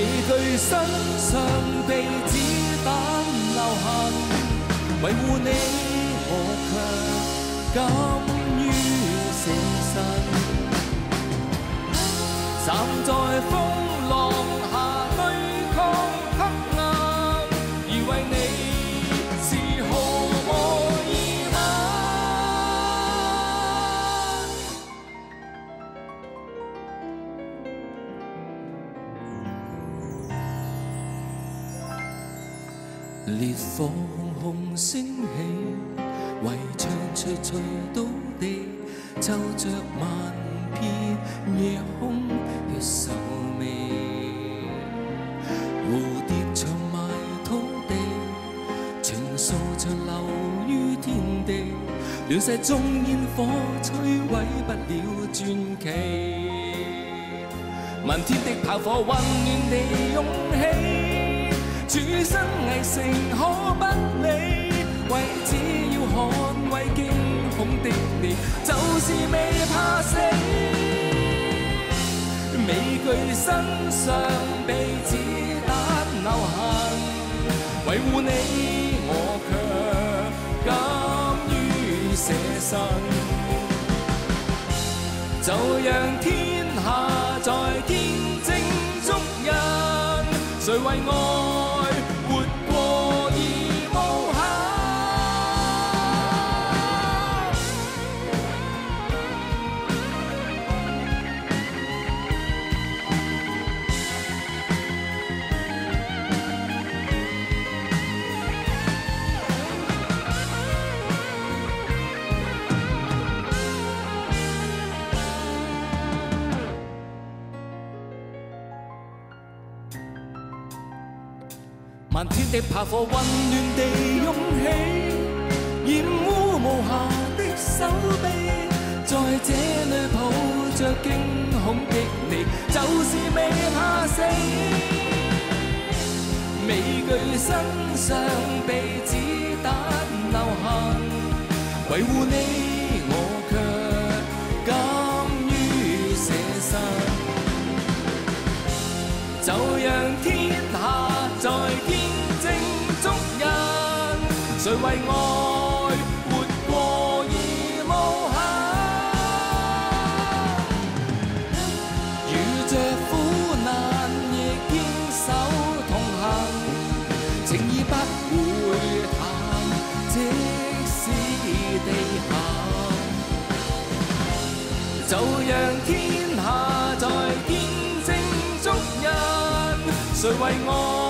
具身上被子弹留痕，维护你我却甘于捨身。站在風浪下對抗黑暗，而為你是毫無疑問。烈火熊熊升起，圍牆徐徐倒地，奏着萬片夜空的愁味。蝴蝶長埋土地，情愫長流於天地，亂世中煙火摧毀不了傳奇。漫天的炮火混亂地湧起，處身危城可不理，為只要捍衛驚恐的你，就是未怕死。美具身上被子彈留痕，維護你我卻甘於捨身。就讓天下在天證足印，誰為愛活過而無限。漫天的炮火混亂地湧起，染污無瑕的手臂，在這裏抱着驚恐的你，就是未怕死。美具身上被子彈留痕，維護你我卻甘於捨身。就讓天下在天證足印，誰為愛活過而無限。遇着苦難亦堅守同行，情義不會淡，即使地陷。就讓天下在天證足印，誰為愛